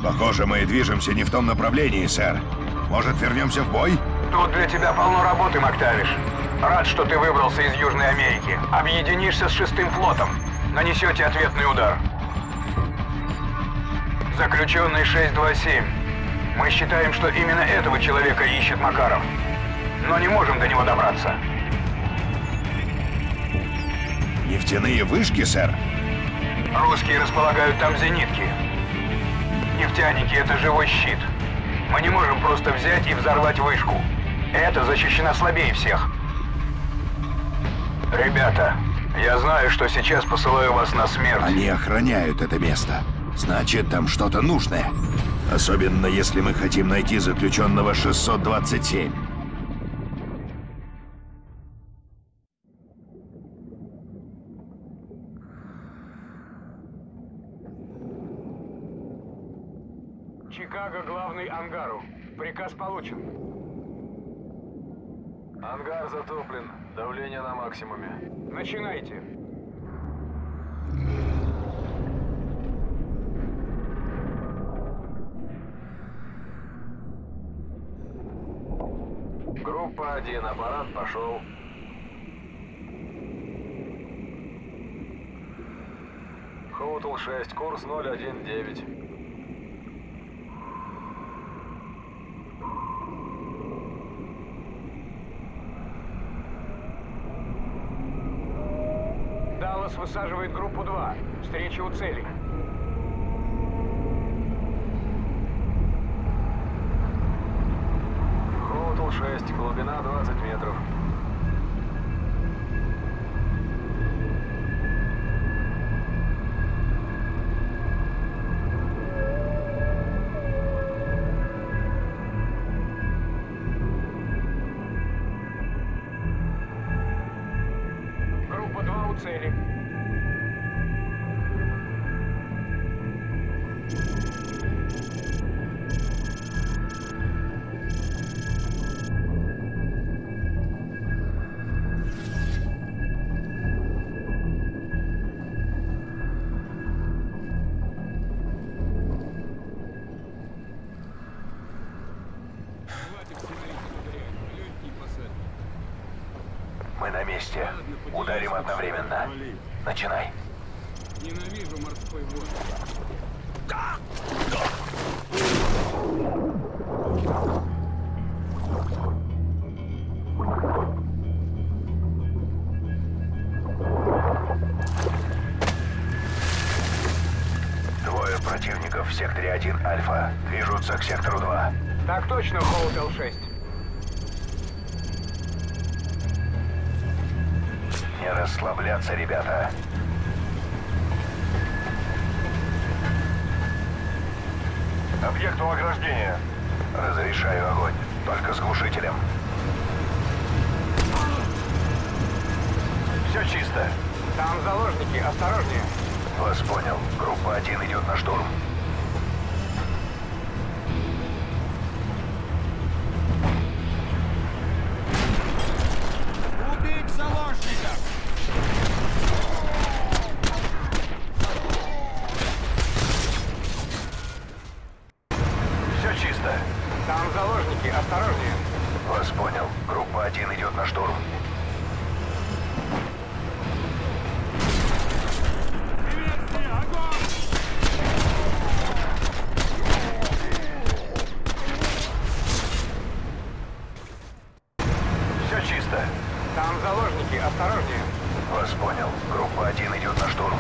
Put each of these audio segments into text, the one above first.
Похоже, мы движемся не в том направлении, сэр. Может, вернемся в бой? Тут для тебя полно работы, Мактавиш. Рад, что ты выбрался из Южной Америки. Объединишься с 6-м флотом. Нанесете ответный удар. Заключенный 627. Мы считаем, что именно этого человека ищет Макаров. Но не можем до него добраться. Нефтяные вышки, сэр? Русские располагают там зенитки. Нефтяники — это живой щит. Мы не можем просто взять и взорвать вышку. Это защищено слабее всех. Ребята, я знаю, что сейчас посылаю вас на смерть. Они охраняют это место. Значит, там что-то нужное. Особенно, если мы хотим найти заключенного 627. Чикаго, главный ангару. Приказ получен. Ангар затоплен. Давление на максимуме. Начинайте. Группа 1, аппарат пошел. Хоутл 6, курс 019. Даллас высаживает группу 2. Встреча у цели. Хоутл 6, глубина 20 метров. Группа 2 у цели. Мы на месте. Ударим одновременно. Начинай. Ненавижу морской воздух. Двое противников в секторе 1 Альфа. Движутся к сектору 2. Так точно, Хоутл 6. Не расслабляться, ребята. Объект у ограждения. Разрешаю огонь. Только с глушителем. Все чисто. Там заложники, осторожнее. Вас понял. Группа 1 идет на штурм. Убить заложников! Все чисто. Там заложники, осторожнее. Вас понял. Группа 1 идет на штурм. Приветствие! Огонь! Все чисто. Там заложники, осторожнее. Вас понял. Группа 1 идет на штурм.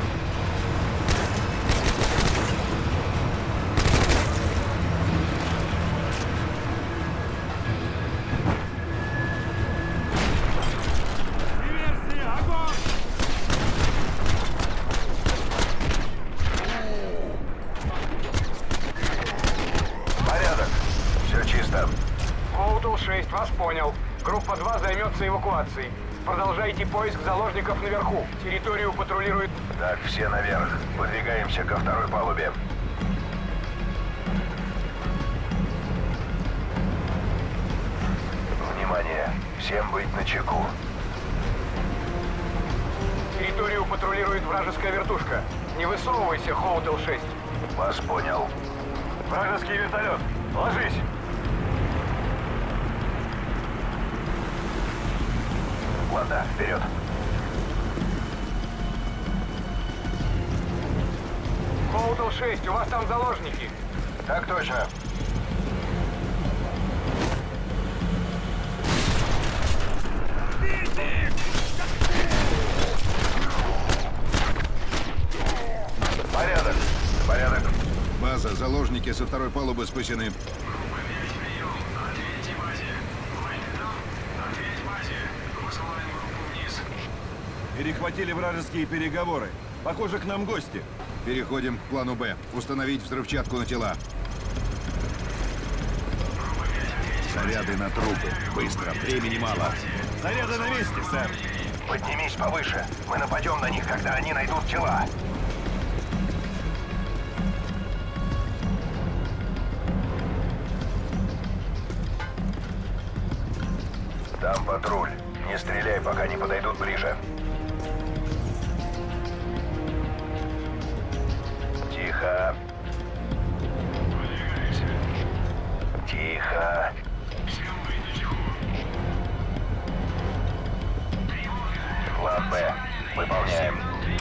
Приветствие! Огонь! Порядок. Все чисто. Хоутл 6, вас понял. Группа 2 займется эвакуацией. Продолжайте поиск заложников наверху. Территорию патрулирует... Так, все наверх. Выдвигаемся ко второй палубе. Внимание! Всем быть начеку. Территорию патрулирует вражеская вертушка. Не высовывайся, Хоутл 6. Вас понял. Вражеский вертолет. Ложись. Ладно, вперед. Хоутл 6, у вас там заложники. Так точно. Порядок. Порядок. База, заложники со второй палубы спасены. Перехватили вражеские переговоры. Похоже, к нам гости. Переходим к плану Б. Установить взрывчатку на тела. Заряды на трупы. Быстро, времени мало. Заряды на месте, сэр. Поднимись повыше. Мы нападем на них, когда они найдут тела. Там патруль. Не стреляй, пока не подойдут ближе. Тихо. Тихо. План Б. Выполняем.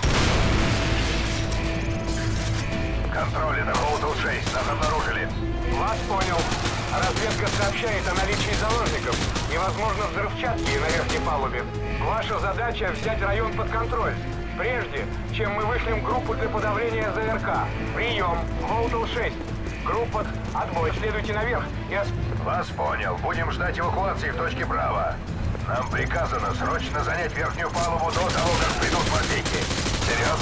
Контроль, это Хоутл 6. Нас обнаружили. Вас понял. Разведка сообщает о наличии заложников. Невозможно взрывчатки на верхней палубе. Ваша задача — взять район под контроль. Прежде, чем мы вышлем группу для подавления ЗРК. Прием. Хоутл 6. Группа отбой. Следуйте наверх. Вас понял. Будем ждать эвакуации в точке Браво. Нам приказано срочно занять верхнюю палубу до того, как придут морпехи. Вперед!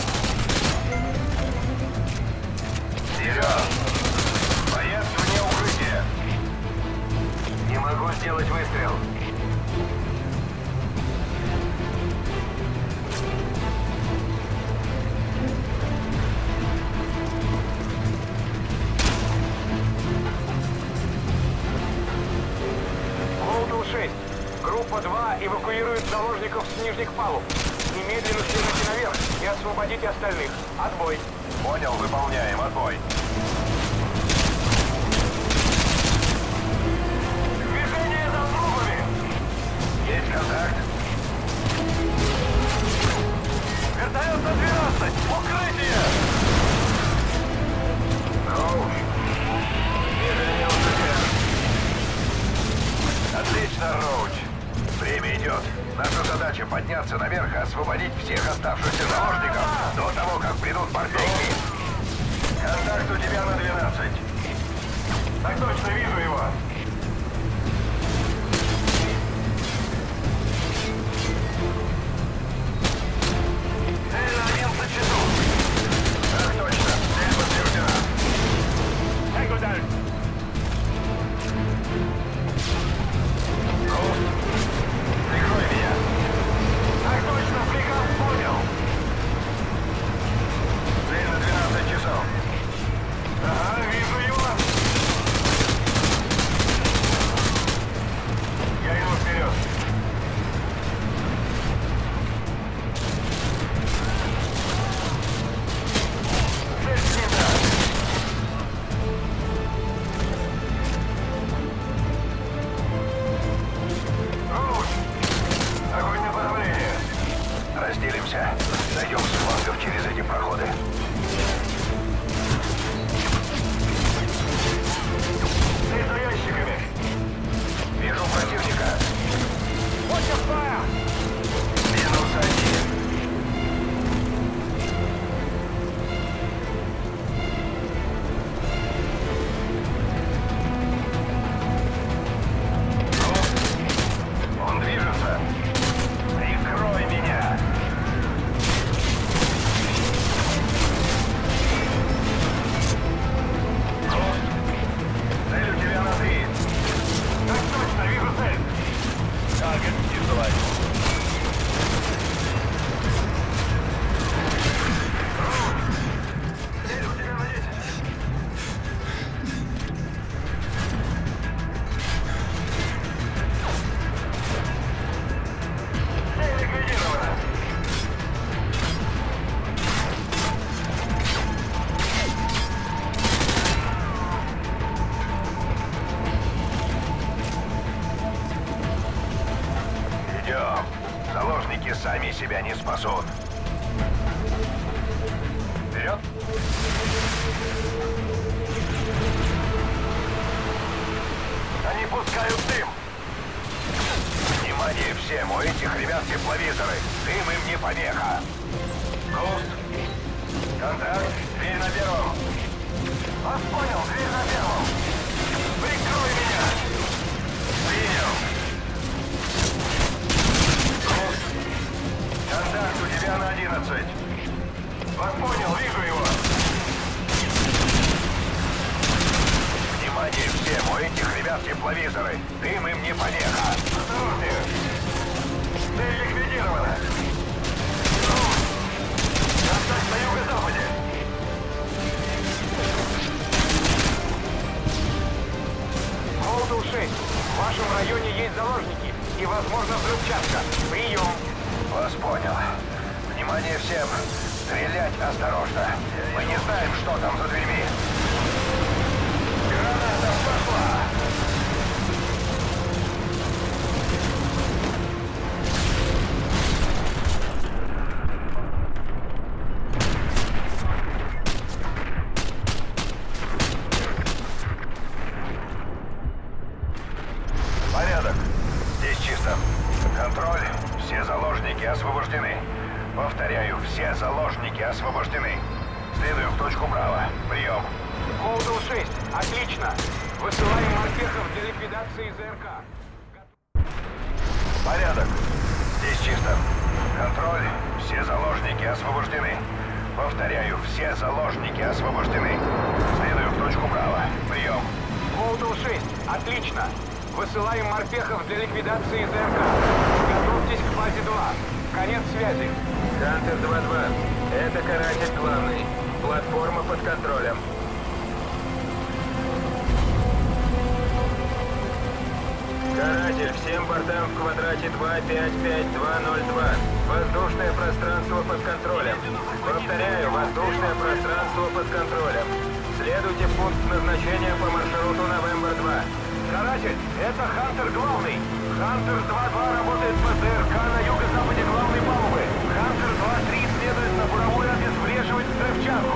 Вперед! Боец вне укрытия. Не могу сделать выстрел. Хоутл 6. Группа 2 эвакуирует заложников с нижних палуб. Немедленно следуйте наверх и освободите остальных. Отбой. Понял, выполняем. Отбой. Движение за трубами! Есть контакт. Вертолет на 12. Укрытие! Роуч. Движение УЗК. Отлично, Роуч. Время идет. Наша задача подняться наверх и освободить всех оставшихся заложников до того, как придут морпехи. Контакт у тебя на 12. Так точно, вижу его. Цель на 11 часов. Так точно. Цель подтверждена. Tango down. Коуст, прикрой меня. Так точно, приказ понял. Цель на 12 часов. Ага, вижу его. себя не спасут. Вперед! Они пускают дым! Внимание всем, у этих ребят тепловизоры. Дым им не помеха. Коуст! Контакт! Дверь на первом! Вас понял! Дверь на первом! Прикрой меня! Принял. Коуст! Контакт у тебя на 11. Вас понял! Вижу его! Внимание всем, у этих ребят тепловизоры. Дым им не помеха. Осторожнее! Цель ликвидирована! Контакт на юго-западе! Молдул 6. В вашем районе есть заложники и, возможно, взрывчатка. Прием. Вас понял. Внимание всем. Стрелять осторожно. Мы не знаем, что там за дверьми. Граната пошла! Порядок. Здесь чисто. Контроль. Все заложники освобождены. Повторяю, все заложники освобождены. Следуем в точку Браво. Прием. Молдул 6. Отлично. Высылаем морпехов для ликвидации ЗРК. Порядок. Здесь чисто. Контроль. Все заложники освобождены. Повторяю, все заложники освобождены. Следуем в точку Браво. Прием. Молдул 6. Отлично. Высылаем морпехов для ликвидации ЗРК. Готовьтесь к фазе 2. Конец связи. Хантер 2-2. Это каратель главный. Платформа под контролем. Каратель, всем бортам в квадрате 255-202. Воздушное пространство под контролем. Повторяю, воздушное пространство под контролем. Следуйте в пункт назначения по маршруту Новембр-2. Каратель, это Хантер главный. Хантер 2-2 работает по ЗРК на юго-западе главной палубы. Хантер 2-3 следует на буровую обезвреживать взрывчатку.